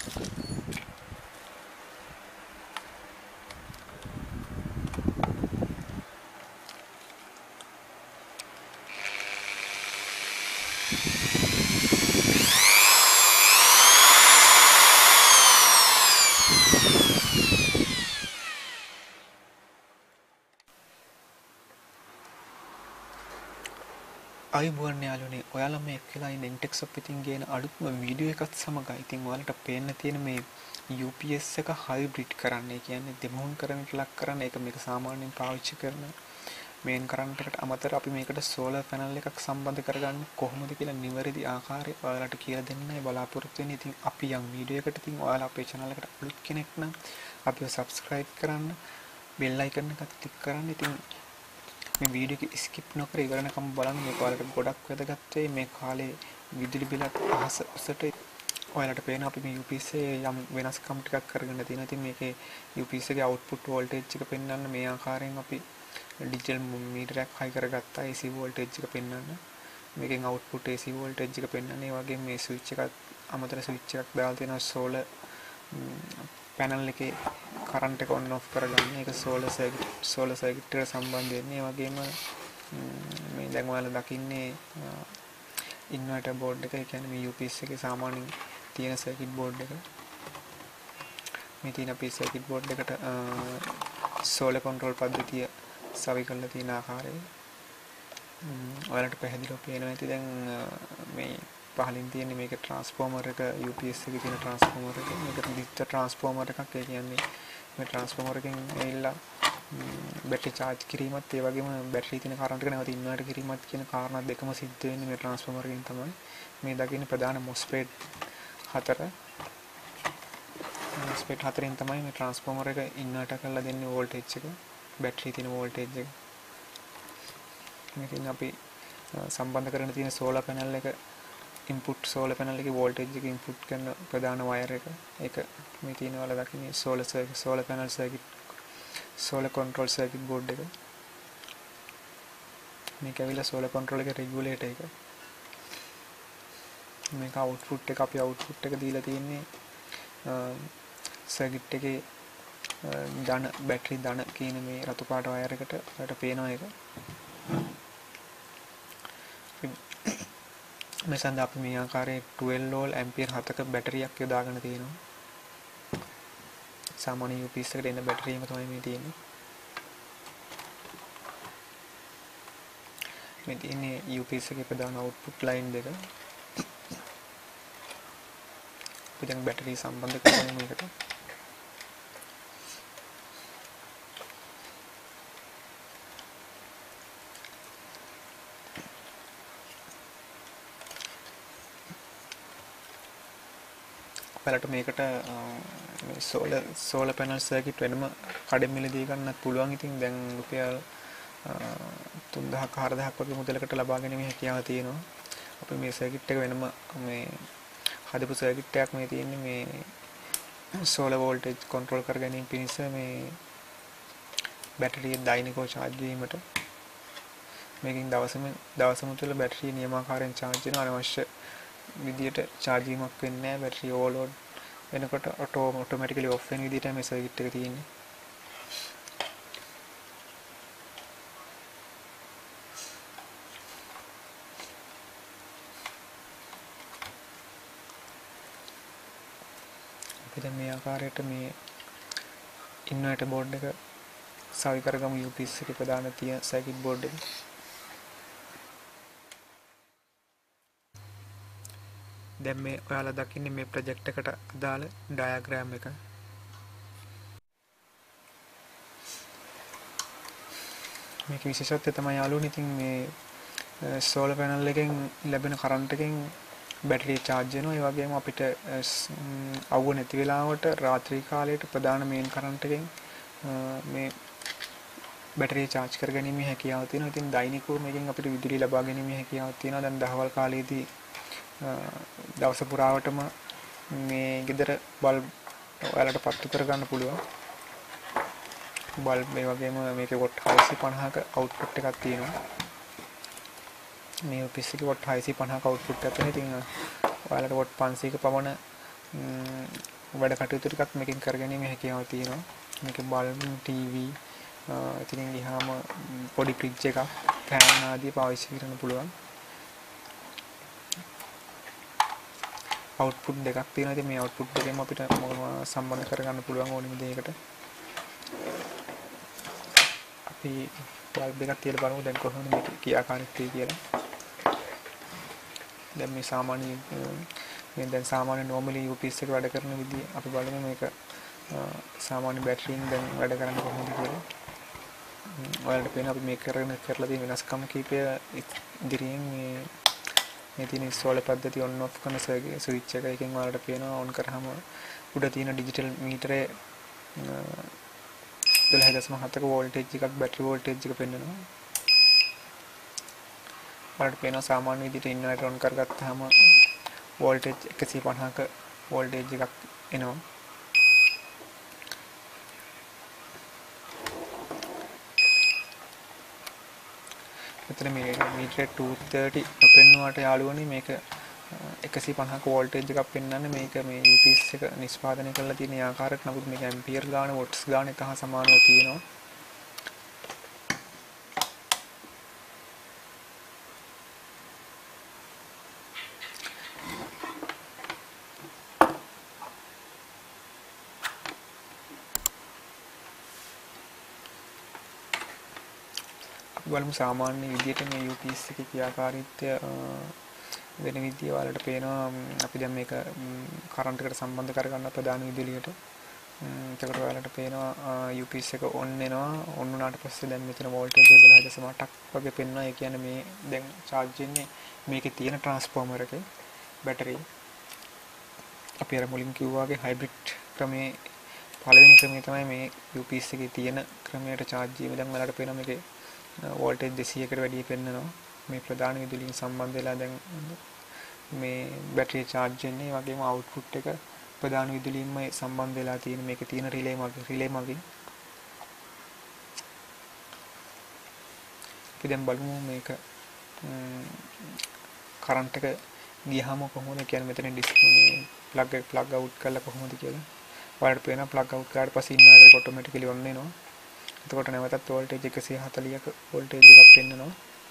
අයිබෝන් යාළුවනේ ඔයාලා මේ එක්කලා ඉන්න ඉන්ටෙක්ස් ඔප් ඉතින් ගේන අලුත්ම වීඩියෝ එකත් සමග ඉතින් ඔයාලට පේන්න තියෙන මේ UPS එක හයිබ්‍රිඩ් කරන්න. ඒ කියන්නේ දෙමුහුන් කරන්ට් ලක් කරන්න. ඒක මේක සාමාන්‍යයෙන් පාවිච්චි කරන මේන් කරන්ට් එකට අමතරව අපි මේකට සෝලර් පැනල් එකක් සම්බන්ධ කරගන්න කොහොමද කියලා නිවැරදි ආකාරය ඔයාලට කියලා දෙන්නයි බලාපොරොත්තු වෙන්නේ. ඉතින් අපි යම් වීඩියෝ එකකට ඉතින් ඔයාලා අපේ channel එකට අලුත් කෙනෙක් නම් අපිව subscribe කරන්න, bell icon එකත් click කරන්න. ඉතින් මේ වීඩියෝ එක ස්කිප් නොකර ඉවරනකම් බලන්න. මේක ඔයාලට ගොඩක් වැදගත් වෙයි. මේ කාලේ විදුලි බිලත් අහස උසට ඔයාලට පේන අපි මේ UPS යම් වෙනස්කම් ටිකක් කරගෙන තියෙනවා. ඉතින් මේකේ UPS එකේ output voltage එක පෙන්වන්න මේ ආකාරයෙන් අපි ඩිජිටල් මීටරයක් හයි කරගත්තා. AC voltage එක පෙන්වන්න. මේකෙන් output AC voltage එක පෙන්වන්න. ඒ වගේම මේ switch එකත් අමතර switch එකක් දාලා තියෙනවා solar පැනල් එකේ කරන්ට් එක on off කරගන්න. ඒක solar circuit එකට සම්බන්ධ වෙන්නේ. ඒ වගේම මේ දැන් ඔයාලා දකින්නේ ඉන්වර්ටර් බෝඩ් එක. ඒ කියන්නේ මේ UPS එකේ සාමාන්‍යයෙන් තියෙන සර්කිට් බෝඩ් එක. මේ තියෙන අපේ සර්කිට් බෝඩ් එකට solar control පද්ධතිය සවි කරලා තියෙන ආකාරය ඔයාලට පැහැදිලිව පේනවා ඇති. දැන් මේ පහලින් තියෙන මේක ට්‍රාන්ස්ෆෝමර් එක UPS එකේ තියෙන ට්‍රාන්ස්ෆෝමර් එක. මේක ඩිජිටල් ට්‍රාන්ස්ෆෝමර් එකක්. ඒ කියන්නේ මේ ට්‍රාන්ස්ෆෝමර් එකෙන් ඇවිල්ලා බැටරි charge කිරීමත් ඒ වගේම බැටරියේ තියෙන කරන්ට් එක නැවත ඉන්වර්ටර් කිරීමත් කියන කාරණා දෙකම සිද්ධ වෙන්නේ මේ ට්‍රාන්ස්ෆෝමර් එකෙන් තමයි. මේ දකින්න ප්‍රධාන MOSFET හතරෙන් තමයි මේ ට්‍රාන්ස්ෆෝමර් එක ඉන්වර්ටර් කරලා දෙන්නේ වෝල්ටේජ් එක. බැටරියේ තියෙන වෝල්ටේජ් එක. මේකෙන් අපි සම්බන්ධ කරගෙන තියෙන සෝලාර් පැනල් එක ඉන්පුට් සෝලර් පැනල් එකේ වෝල්ටේජ් එක ඉන්පුට් කරන ප්‍රධාන වයර් එක. ඒක මේ තියෙන වල දකින්නේ solar panel circuit solar control circuit board එක. මේක ඇවිල්ලා සෝලර් කන්ට්‍රෝල් එකේ රෙගියුලේටර් එක. මේක අවුට්පුට් එක අපි අවුට්පුට් එක දීලා තියෙන්නේ සර්කිට් එකේ ධන බැටරි ධන කියන මේ රතු පාට වයර් එකට ඔයාලට පේනවා ඒක. මේ සඳහා අපි මේ ආකාරයේ 12 වෝල්ට් ඇම්පියර් 7ක බැටරියක් යොදාගෙන තියෙනවා. සාමාන්‍ය UPS එකට එන බැටරියම තමයි මේ තියෙන්නේ. මේ තියෙන්නේ UPS එකේ ප්‍රධාන output line දෙක. අපි දැන් බැටරිය සම්බන්ධ කරමු මේකට. ඔයාලට මේකට සෝලර් පැනල් සර්කිට් වෙනම කඩෙන් මිලදී ගන්නත් පුළුවන්. ඉතින් දැන් රුපියල් 3000ක 4000ක වගේ මුදලකට ලබා ගැනීමේ හැකියාව තියෙනවා. අපි මේ සර්කිට් එක වෙනම මේ හදපු සර්කිට් එකක් මේ තියෙන්නේ මේ සෝලර් වෝල්ටේජ් කන්ට්‍රෝල් කර ගැනීම පිණිස මේ බැටරිය දෛනිකව charge වීමට. මේකෙන් දවසම තුළ බැටරිය නියමාකාරයෙන් charge වෙනවා. අනවශ්‍ය විදියට charge වීමක් වෙන්නේ නැහැ. බැටරිය ඕවර්ලෝඩ් වෙනකොට automatically off වෙන විදියට මේ සර්කිට් එක තියෙන්නේ. අපි දැන් මේ ආකාරයට මේ ඉන්වර්ටර් බෝඩ් එක සවි කරගමු UPS එකේ ප්‍රධාන තියෙන සර්කිට් බෝඩ් එක. දැන් මේ ඔයාලා දකින්නේ මේ ප්‍රොජෙක්ට් එකට අදාළ ඩයග්‍රෑම් එක. මේක විශේෂත්වය තමයි යාළුවනේ ඉතින් මේ සෝලර් පැනල් එකෙන් ලැබෙන කරන්ට් එකෙන් බැටරිය charge වෙනවා. ඒ වගේම අපිට අවුව නැති වෙලාවට රාත්‍රී කාලයට ප්‍රධාන මේන් කරන්ට් එකෙන් මේ බැටරිය charge කර ගැනීමේ හැකියාව තියෙනවා. ඉතින් දෛනිකව මේකෙන් අපිට විදුලිය ලබා ගැනීමේ හැකියාවක් තියෙනවා. දැන් දහවල් කාලයේදී දවස පුරාවටම මේ ගෙදර බල්බ් ඔයාලට පත්තු කරගන්න පුළුවන්. බල්බ් මේ වගේම මේකේ වොට් 650ක අවුට්පුට් එකක් තියෙනවා. මේ UPS එකේ වොට් 650ක අවුට්පුට් එකක් තියෙනවා. ඉතින් ඔයාලට වොට් 500ක පමණ වැඩ කටයුතු ටිකක් මේකෙන් කරගැනීමේ හැකියාව තියෙනවා. මේක බල්බ් ටීවී ඉතින් ගියාම පොඩි ෆ්‍රිජ් එකක් ෆෑන් ආදී පාවිච්චි කරන්න පුළුවන්. අවුට්පුට් දෙකක් තියෙනවා. ඉතින් මේ අවුට්පුට් දෙකෙන් අපිට සම්බන්ධ කරගන්න පුළුවන් ඕනෙම දෙයකට. අපි බල්බ් එකක් තියලා බලමු දැන් කොහොමද මේක ක්‍රියාකාරීත්වය කියලා. දැන් මේ සාමාන්‍ය normally UPS එක වැඩ කරන විදිය අපි බලමු මේක සාමාන්‍ය බැටරියෙන් දැන් වැඩ කරන්නේ කොහොමද කියලා. ඔයාලට පේන අපි මේක කරලා තියෙන වෙනස්කම් කීපය ඉදිරියෙන් මේ තියෙන ඉන්ස්ටෝලර් පද්ධතිය on off කරන ස්විච් එක එකෙන් ඔයාලට පේනවා on කරාම උඩ තියෙන ඩිජිටල් මීටරේ 12.7ක වෝල්ටේජ් එකක් බැටරි වෝල්ටේජ් එක පෙන්වනවා. ඔයාලට පේනවා සාමාන්‍ය විදිහට ඉන්වර්ටර් on කරගත්තාම වෝල්ටේජ් 150ක වෝල්ටේජ් එකක් එනවා. මෙතන මේ මීටරේ 230 පෙන්වුවාට යාළුවනේ මේක 150ක වෝල්ටේජ් එකක් පෙන්වන්නේ මේක මේ UPS එක නිෂ්පාදනය කරලා තියෙන ආකාරයට. නමුත් මේක ඇම්පියර් ගාන වොට්ස් ගාන එක හා සමානව තියෙනවා. බලමු සාමාන්‍ය විදිහට මේ UPS එකේ ක්‍රියාකාරීත්වය වෙන විදිය වලට පේනවා. අපි දැන් මේක කරන්ට් එකට සම්බන්ධ කරගන්න ප්‍රධාන විදුලියට. එතකොට ඔයාලට පේනවා UPS එක on වෙනවා. on වුණාට පස්සේ දැන් මෙතන වෝල්ටේජ් 12.8ක් වගේ පෙන්වනවා. ඒ කියන්නේ මේ දැන් charge වෙන්නේ මේකේ තියෙන ට්‍රාන්ස්ෆෝමර් එකේ බැටරි. අපි අර මුලින් කිව්වා වගේ හයිබ්‍රිඩ් ක්‍රමේ පළවෙනි ක්‍රමය තමයි මේ UPS එකේ තියෙන ක්‍රමයට charge වීම. දැන් ඔයාලට පේනවා මේකේ වෝල්ටේජ් 200කට වැඩි පෙන්නනවා. මේ ප්‍රධාන විදුලියෙන් සම්බන්ධ වෙලා දැන් මේ බැටරිය charge වෙන්නේ. ඒ වගේම output එක ප්‍රධාන විදුලියෙන්ම සම්බන්ධ වෙලා තියෙන මේකේ තියෙන රිලේ මගින්. අපි දැන් බලමු මේක කරන්ට් එක ගියහම කොහොමද කියන්නේ මෙතන ඩිස්ප්ලේ ප්ලග් අවුට් කරලා කොහොමද කියලා. ඔයාලට පේනවා ප්ලග් අවුට් කරාට පස්සේ ඉන්වර්ටර් එක ඔටෝමැටිකලි on වෙනවා. එතකොට නැවතත් වෝල්ටේජ් 140ක වෝල්ටේජ් එකක් පෙන්නනවා.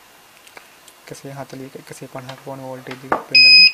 140ක 150ක වුණ වෝල්ටේජ් එකක් පෙන්නනවා.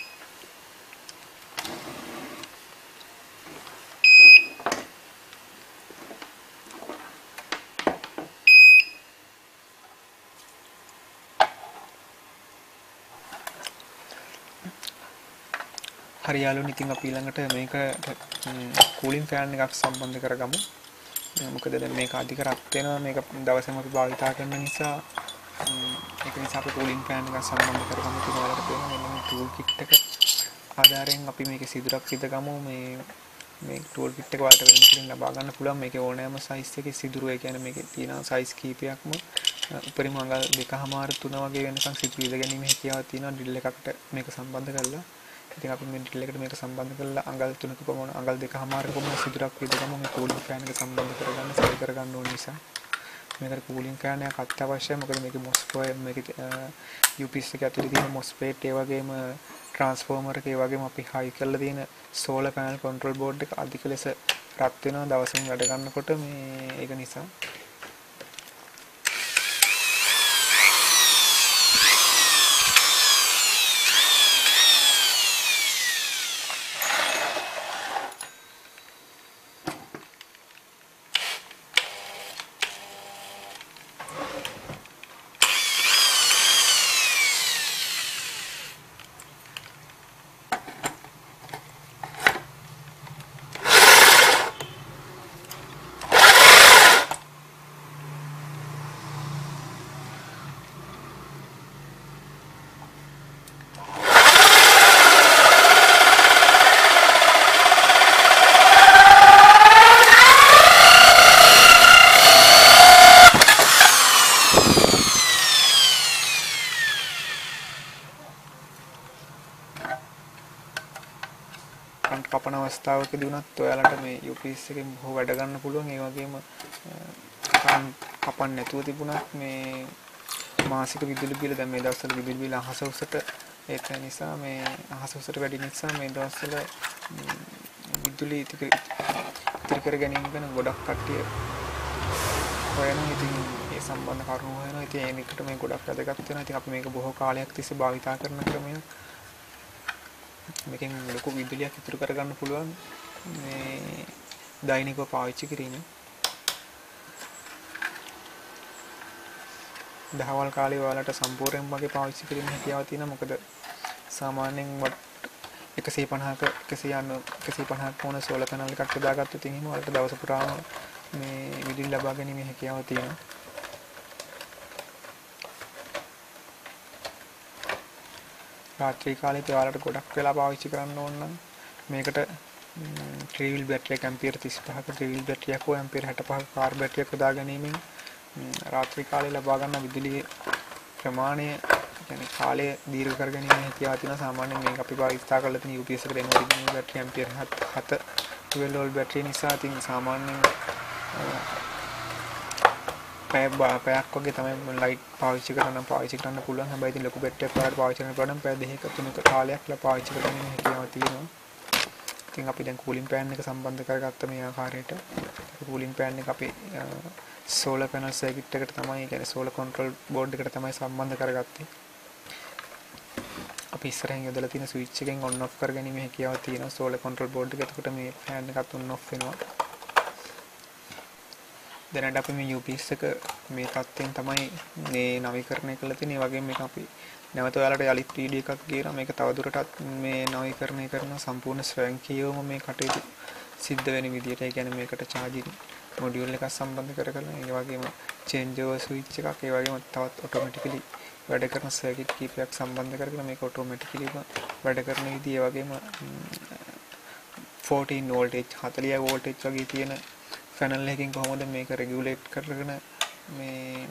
හරි යාළුවනි, ඉතින් අපි ඊළඟට මේක කූලින් ෆෑන් එකක් සම්බන්ධ කරගමු. මොකද දැන් මේක අධික රත් වෙනවා. මේක දවසම අපි භාවිතා කරන නිසා ඒක නිසා අපි කූලින් ෆෑන් එකක් සම්බන්ධ කරගමු. ඉතින් ඔයාලට පේනවා මෙන්න මේ ටූල් කිට් එක ආධාරයෙන් අපි මේකේ සිදුරක් විදගමු. මේ ටූල් කිට් එක ඔයාලට වෙන කෙනෙක් ලබා ගන්න පුළුවන්. මේකේ ඕනෑම සයිස් එකේ සිදුරු, ඒ කියන්නේ මේකේ තියෙන සයිස් කීපයක්ම උපරිම අඟල් 2.5 3 වගේ වෙනකන් සිදුරු විද ගැනීම හැකියාවක් තියෙනවා ඩ්‍රිල් එකකට මේක සම්බන්ධ කරලා. ඉතින් අපි මේ ඩ්‍රිල් එකට මේක සම්බන්ධ කරලා අඟල් 3ක පමණ අඟල් 2.5 පමණ සිදුරක් විදගමු. මේ කූලින් ෆෑන් එක සම්බන්ධ කරගන්න සෙල් කරගන්න ඕන නිසා මේකට කූලින් ෆෑන් එකක් අත්‍යවශ්‍යයි. මොකද මේකේ MOSFET මේකේ UPS එක ඇතුලේ තියෙන MOSFET ඒ වගේම ට්‍රාන්ස්ෆෝමර් එක ඒ වගේම අපි හයි කරලා තියෙන සෝලර් පැනල් කන්ට්‍රෝල් බෝඩ් එක අධික ලෙස රත් වෙනවා දවසින් වැඩ ගන්නකොට. මේ ඒක නිසා කපන අවස්ථාවකදී වුණත් ඔයාලට මේ UPS එකෙන් බොහෝ වැඩ ගන්න පුළුවන්. ඒ වගේම කපන්න නැතුව තිබුණත් මේ මාසික විදුලි බිල දැන් මේ දවස්වල විදුලි බිල අහස උසට ඒක නිසා මේ අහස උසට වැඩි නිසා මේ දවස්වල විදුලි ඉතිරි කර ගැනීම ගැන ගොඩක් කට්ටිය හොයනවා. ඉතින් ඒ සම්බන්ධ කරුණු හොයනවා. ඉතින් ඒකට මේ ගොඩක් වැදගත් වෙනවා. ඉතින් අපි මේක බොහෝ කාලයක් තිස්සේ භාවිතා කරන ක්‍රමයක්. මේකෙන් ලොකු විදුලියක් ඉතුරු කරගන්න පුළුවන් මේ දෛනිකව පාවිච්චි කිරීම. දහවල් කාලේ ඔයාලට සම්පූර්ණයෙන්ම වගේ පාවිච්චි කිරීම හැකියාව තියෙනවා. මොකද සාමාන්‍යයෙන් 150ක 150ක් වුණ සෝලර් පැනල් එකක් යොදාගත්තොත් එහෙම ඔයාලට දවස පුරාම මේ විදුලි ලබා ගැනීමේ හැකියාව තියෙනවා. රාත්‍රී කාලේ ඔයාලට ගොඩක් වෙලා පාවිච්චි කරන්න ඕන නම් මේකට ට්‍රිවිල් බැටරි එක ඇම්පියර් 35ක ට්‍රිවිල් බැටරි එකක් හෝ ඇම්පියර් 65ක කාර් බැටරි එකක් යොදා ගැනීමෙන් රාත්‍රී කාලේ ලබා ගන්න විදුලියේ ප්‍රමාණය يعني කාලය දීර්ඝ කර ගැනීම හැකියාව තියෙනවා. සාමාන්‍යයෙන් මේක අපි භාවිතා කරලා තියෙන UPS එකට එන original battery ampere 7 12 volt battery නිසා ඉතින් සාමාන්‍යයෙන් පැයක් වගේ තමයි ලයිට් පාවිච්චි කරන්න පුළුවන්. හැබැයි ඉතින් ලොකු බැටරියක් වලට පාවිච්චි කරන්න පුළුවන් නම් පැය 2ක 3ක කාලයක් පාවිච්චි කරන්න හැකියාව තියෙනවා. ඉතින් අපි දැන් කූලින් පෑන් එක සම්බන්ධ කරගත්ත මේ ආකාරයට කූලින් පෑන් එක අපි සෝලර් පැනල් සර්කිට් එකට තමයි يعني සෝලර් කන්ට්‍රෝල් බෝඩ් එකට තමයි සම්බන්ධ කරගත්තේ. අපි ඉස්සරහින් යොදලා තියෙන ස්විච් එකෙන් ඔන් ඔෆ් කරගැනීමේ හැකියාව තියෙනවා සෝලර් කන්ට්‍රෝල් බෝඩ් එක. එතකොට මේ ෆෑන් එකත් ඔන් ඔෆ් වෙනවා. දැනට අපි මේ UPS එක මේ තත්ත්වයෙන් තමයි මේ නවීකරණය කරලා තියෙන්නේ. ඒ වගේම මේක අපි නැවත ඔයාලට යලිත් වීඩියෝ එකක් ගේනවා. මේක තවදුරටත් මේ නවීකරණය කරන සම්පූර්ණ ස්වයංක්‍රීයවම මේ කටයුතු සිද්ධ වෙන විදිහට. ඒ කියන්නේ මේකට charging module එකක් සම්බන්ධ කරගන්න. ඒ වගේම change over switch එකක්, ඒ වගේම තවත් automatically වැඩ කරන circuit කීපයක් සම්බන්ධ කරගෙන මේක automatically වැඩ කරන විදිහ. ඒ වගේම 14 voltage 40 voltage වගේ තියෙන පැනල් එකකින් කොහොමද මේක රෙගියුලේට් කරගෙන මේ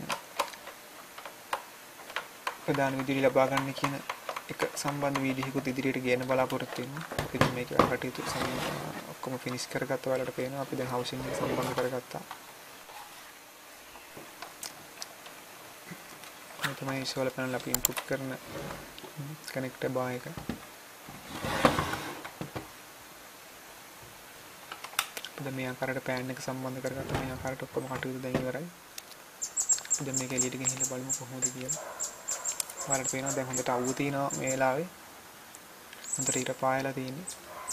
ප්‍රධාන විදුලි ලබා ගන්න කියන එක සම්බන්ධ වීඩියෝකුත් ඉදිරියට ගේන්න බලාපොරොත්තු වෙනවා. ඉතින් මේක කටයුතු ඔක්කොම ෆිනිෂ් කරගත්ත ඔයාලට පේනවා. අපි දැන් හවුසින් එක සම්බන්ධ කරගත්තා. මේ තමයි සෝලර් පැනල් අපි ඉන්පුට් කරන කනෙක්ටර් බාර් එක. දැන් මේ ආකාරයට පෑන් එක සම්බන්ධ කරගත්ත මේ ආකාරයට ඔක්කොම කටයුතු දැන් ඉවරයි. දැන් මේක එළියට ගෙනිහිල්ලා බලමු කොහොමද කියලා. ඔයාලට පේනවා දැන් හොඳට අවුව තියෙනවා මේ වෙලාවේ. හොඳට ඉර පායලා තියෙන්නේ.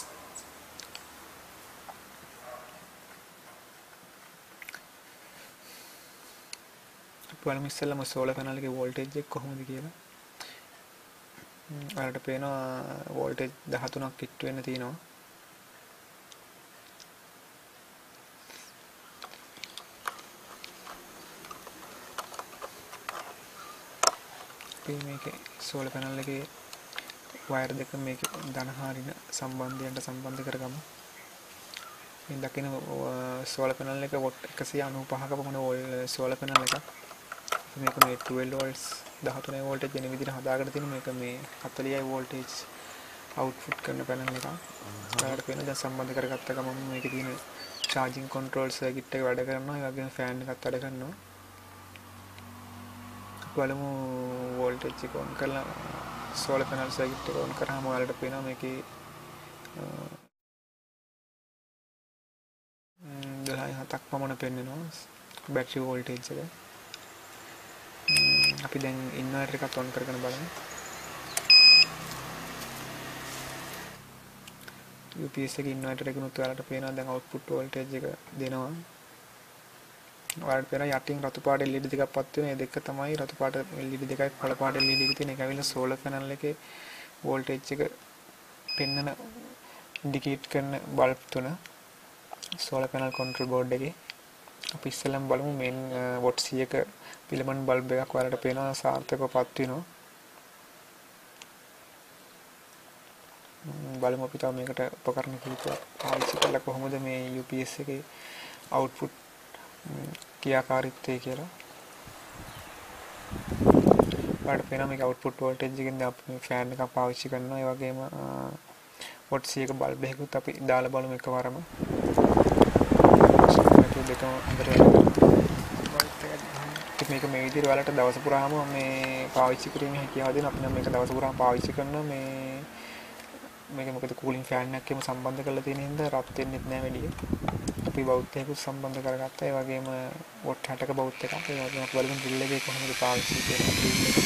බලමු ඉස්සෙල්ලාම සෝලර් පැනල් එකේ වෝල්ටේජ් එක කොහොමද කියලා. ඔයාලට පේනවා වෝල්ටේජ් 13ක් හිට් වෙන්න තියෙනවා. මේකේ සෝලර් පැනල් එකේ වයර් දෙක මේකේ ධන හරින සම්බන්ධයන්ට සම්බන්ධ කරගමු. මේ දකින සෝලර් පැනල් එක වොට් 195ක පමණ සෝලර් පැනල් එකක්. මේක මේ 12 volts 13 voltage වෙන විදිහට හදාගෙන තියෙන මේක මේ 40 voltage output කරන පැනල් එකක්. ඔයාලට පේන දැන් සම්බන්ධ කරගත්ත ගමන් මේකේ තියෙන charging control circuit එක වැඩ කරනවා. ඒ වගේම fan එකත් වැඩ කරනවා. බලමු voltage එක on කරලා solar panel circuit එක on කරාම ඔයාලට පේනවා මේකේ 12.7ක් පමණ පෙන්වනවා battery voltage එක. අපි දැන් inverter එකත් on කරගෙන බලමු. UPS එකේ inverter එකනොත් ඔයාලට පේනවා දැන් output voltage එක දෙනවා. ඔයාලට පේනවා යටින් රතු පාට LED දෙකක් පත් වෙන. මේ දෙක තමයි රතු පාට LED දෙකයි කළු පාට LED එක තියෙන. ඒක ඇවිල්ලා solar panel එකේ voltage එක පෙන්වන indicate කරන bulb තුන solar panel control board එකේ. අපි ඉස්සෙල්ලාම බලමු main watt 100ක filament bulb එකක් ඔයාලට පේනවා සාර්ථකව පත් වෙනවා. බලමු අපි තව මේකට උපකරණ කිහිපයක් පාවිච්චි කරලා කොහොමද මේ UPS එකේ output ක්‍රියාකාරීත්වය කියලා. ඔයාලට පේනවා මේක output voltage එකෙන් අපි මේ fan එකක් පාවිච්චි කරනවා. ඒ වගේම watt 100ක bulb එකකුත් අපි දාලා බලමු එකවරම. දෙකම හොඳට මේක මේ විදිහට ඔයාලට දවස පුරාම මේ පාවිච්චි කිරීමේ හැකියාව දෙන අපි නම් මේක දවස පුරාම පාවිච්චි කරනවා. මේ මේක මොකද කූලින් ෆෑන් එකක් එක්කම සම්බන්ධ කරලා තියෙන හින්දා රත් වෙන්නෙත් නෑ වැඩි. අපි බෞද්ධයෙකුත් සම්බන්ධ කරගත්තා. ඒ වගේම වොට් 60ක බෞද්ධ එකක්. ඒ වගේම අපි බලමු ඩ්‍රිල් එකේ කොහොමද පාවිච්චි කරන්නේ ඩ්‍රිල් එක.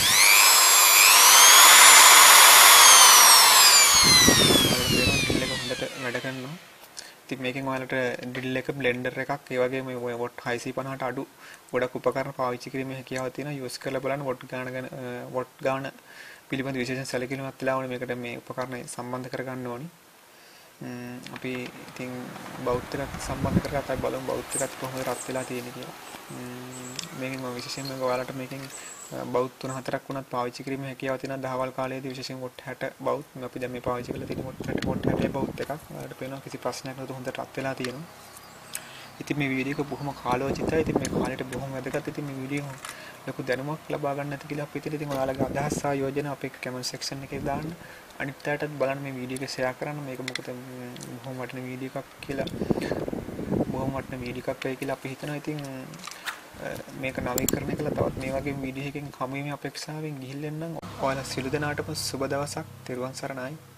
ඩ්‍රිල් එක හොඳට වැඩ කරනවා. ඉතින් මේකෙන් ඔයාලට ඩ්‍රිල් එක බ්ලෙන්ඩර් එකක් ඒ වගේම වොට් 650ට අඩු ගොඩක් උපකරණ පාවිච්චි කිරීමේ හැකියාව තියෙනවා. යූස් කරලා බලන්න වොට් ගාන පිළිබඳ විශේෂ සැලකිලිමත් වෙලා ඕනේ මේකට මේ උපකරණ සම්බන්ධ කරගන්න ඕනේ. අපි ඉතින් බෞද්ධ එකත් සම්බන්ධ කරගත්තා. අපි බලමු බෞද්ධ එකත් කොහොමද රත් වෙලා තියෙන්නේ කියලා. මේකෙන් මම විශේෂයෙන්ම ඔයාලට මේකෙන් බෞද්ධ 3-4ක් වුණත් පාවිච්චි කිරීමේ හැකියාව තියෙනවා. දහවල් කාලයේදී විශේෂයෙන් වොට් 60 බෞද්ධ අපි දැන් මේ පාවිච්චි කරලා තියෙන වොට් 60 බෞද්ධ එකක්. ඔයාලට පේනවා කිසි ප්‍රශ්නයක් නැතුව හොඳට රත් වෙලා තියෙනවා. ඉතින් මේ වීඩියෝ එක බොහොම කාලෝචිතයි. ඉතින් මේ කාලේට බොහොම වැදගත්. ඉතින් මේ වීඩියෝ ලොකු දැනුමක් ලබා ගන්න නැති කියලා අපි හිතලා ඉතින් ඔයාලගේ අදහස් සහ යෝජන අපේ කමෙන්ට් සෙක්ෂන් එකේ දාන්න. අනිත් අයටත් බලන්න මේ වීඩියෝ එක ෂෙයා කරන්න. මේක මොකද බොහොම වටින වීඩියෝ එකක් කියලා. බොහොම වටින වීඩියෝ එකක් වෙයි කියලා අපි හිතනවා. ඉතින් මේක නවීකරණය කළා තවත් මේ වගේ වීඩියෝ එකකින් හමු වීමේ අපේක්ෂාවෙන් ගිහිල්ලා එන්නම්. ඔයාලා සියලු දෙනාටම සුබ දවසක්. තෙරුවන් සරණයි.